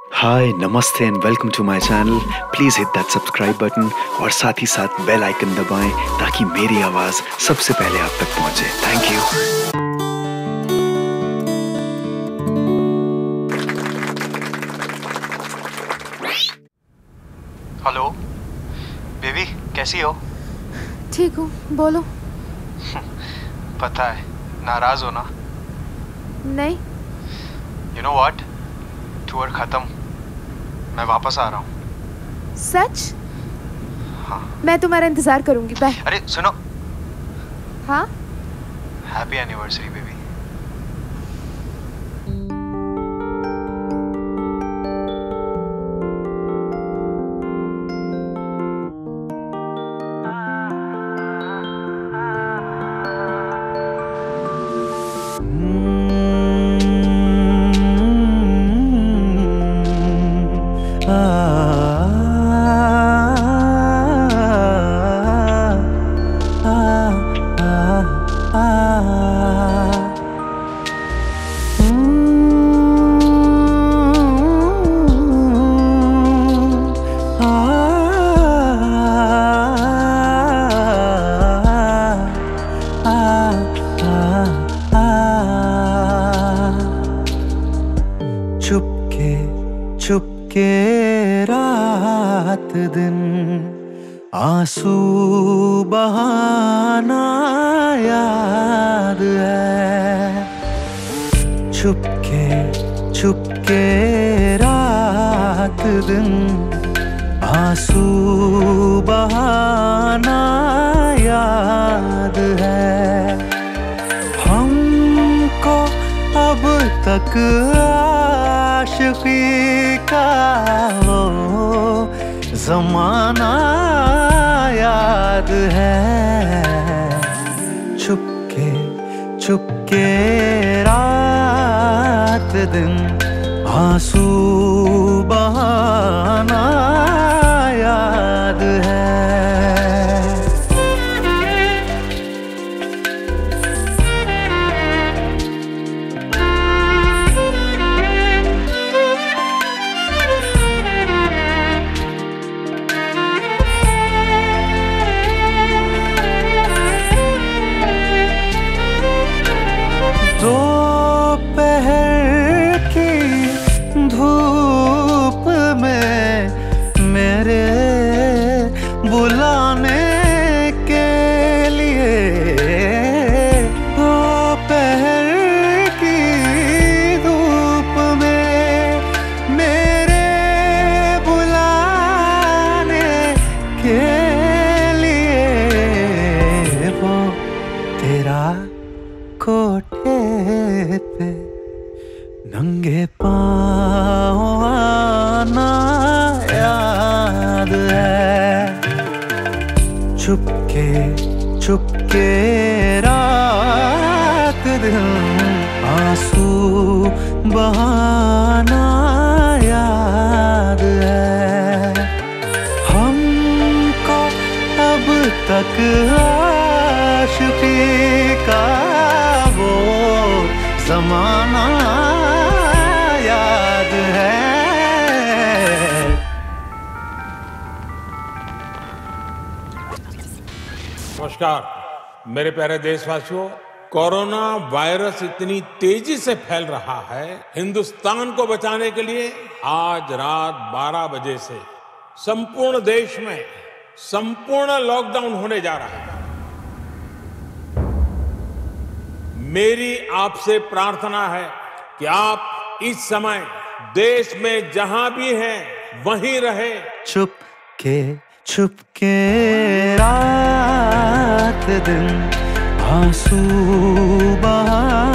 हाय नमस्ते and welcome to my channel. Please hit that subscribe button और साथ ही साथ बेल आइकन दबाएं ताकि मेरी आवाज सबसे पहले आप तक पहुंचे। Thank you. हेलो बेबी, कैसी हो? ठीक हूँ, बोलो। पता है नाराज हो ना? नहीं। यू नो व्हाट, टूर खत्म, मैं वापस आ रहा हूँ। सच? हाँ। मैं तुम्हारा इंतजार करूंगी। बाय। अरे सुनो। हाँ? Happy anniversary baby. चुपके चुपके रात दिन आंसू बहाना याद है। चुपके चुपके रात दिन आंसू बहाना याद है। हमको अब तक आशिकी का वो ज़माना याद है। चुपके चुपके रात दिन आंसू बहाना याद है। दोपहर की धूप में मेरे बुलाने के लिए, दोपहर की धूप में मेरे बुलाने के लिए वो तेरा कोठे पे नंगे पाँव आना याद है। चुपके चुपके रात दिन आंसू बहाना याद है। हमको अब तक आशिकी का वो ज़माना याद है। नमस्कार मेरे प्यारे देशवासियों, कोरोना वायरस इतनी तेजी से फैल रहा है, हिंदुस्तान को बचाने के लिए आज रात 12 बजे से संपूर्ण देश में संपूर्ण लॉकडाउन होने जा रहा है। मेरी आपसे प्रार्थना है कि आप इस समय देश में जहां भी हैं वहीं रहे। चुपके चुपके रात दिन आंसू बहा